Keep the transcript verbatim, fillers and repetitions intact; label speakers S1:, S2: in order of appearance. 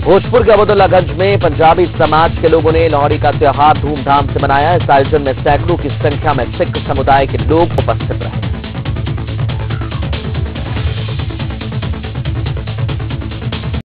S1: भोजपुर के अबदुल्लागंज में पंजाबी समाज के लोगों ने लोहड़ी का त्योहार धूमधाम से मनाया। इस आयोजन में सैकड़ों की संख्या में सिख समुदाय के लोग उपस्थित रहे।